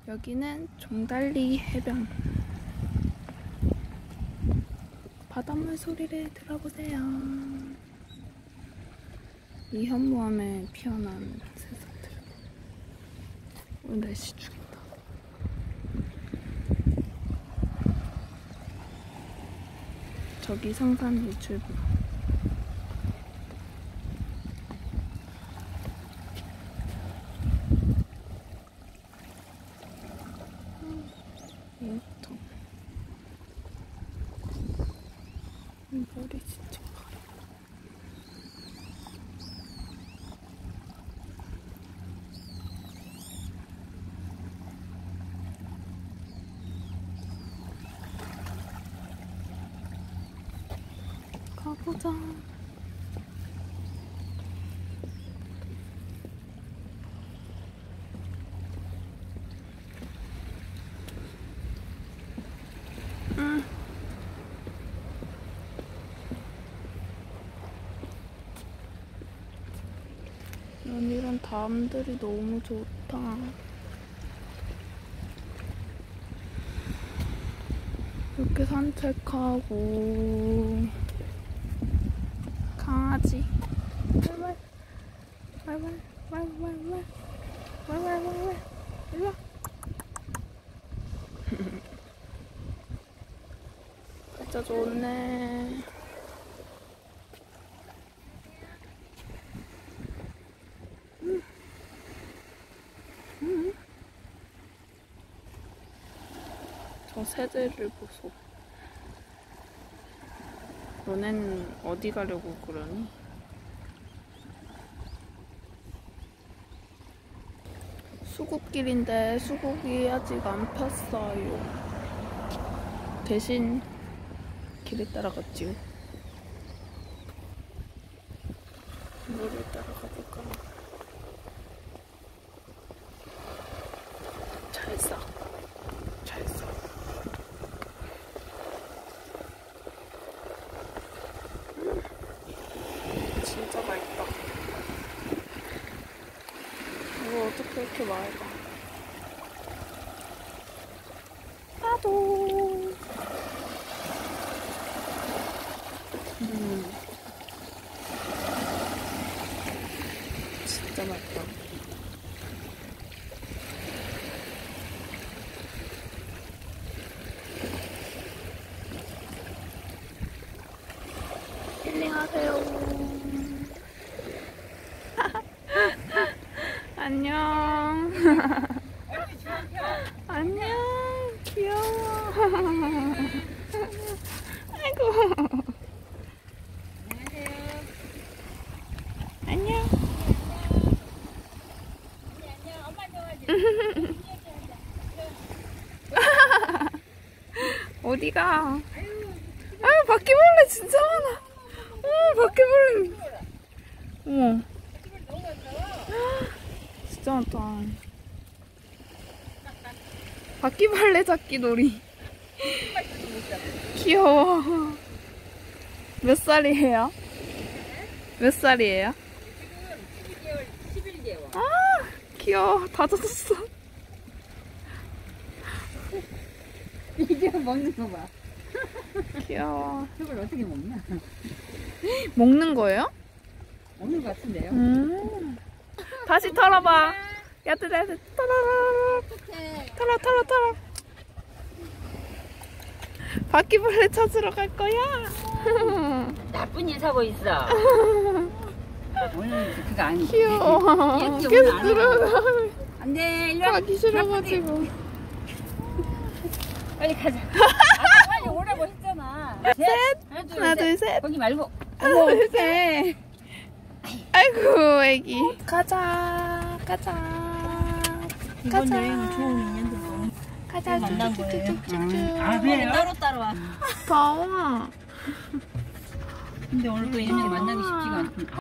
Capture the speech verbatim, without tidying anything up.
여기는 종달리 해변. 바닷물 소리를 들어보세요. 이 현무암에 피어난 새싹들. 오늘 날씨 죽인다. 저기 성산 일출봉. 이것도 머리 진짜 가려. 가보자. 응. 난 이런 담들이 너무 좋다. 이렇게 산책하고 강아지 왈왈 왈왈 왈왈 왈왈 왈왈 일로와. 진짜 좋네. 음. 음. 저 새들을 보소. 너넨 어디 가려고 그러니? 수국길인데 수국이 아직 안 폈어요. 대신 길에 따라갔지요. 물을 따라가 볼까? 잘 싹, 잘 싹. 음, 진짜 맑다. 이거 어떻게 이렇게 맑아? 파도. 음, 진짜 맑다. 힐링하세요. 안녕. 안녕. 귀여워. 아이고. 안녕. 어디가? 아유, 바퀴벌레 진짜 많아. 어, 바퀴벌레. 어머. 진짜 많다. 바퀴벌레 잡기 놀이. 귀여워. 몇 살이에요? 몇 살이에요? 십일 개월, 십일 개월. 아, 귀여워. 다 젖었어. 이게 먹는 거 봐. 귀여워. 저걸 어떻게 먹냐? 먹는 거예요? 먹는 거 같은데요? 음. 다시 털어봐. 야들 야들 털어 털어 털어 털어. 바퀴벌레 찾으러 갈 거야. 나쁜 일 사고 있어. 오늘 그거 아니지. 귀여워. 계속 들어가. 안돼, 일로 와. 가기 싫어가지고. 빨리 가자. 아, 빨리 오라고 했잖아. 셋. 하나 둘 셋. 거기 말고. 어머, 어떡해. 아이고 애기. 가자 가자 이번 가자. 여행은 좋은 인연들 너무 가자. 만난 거예요. 쭉쭉쭉쭉쭉. 아, 그래요? 따로 따로 와. 더워. 근데 오늘 또 인연이 만나기 쉽지가 않구나.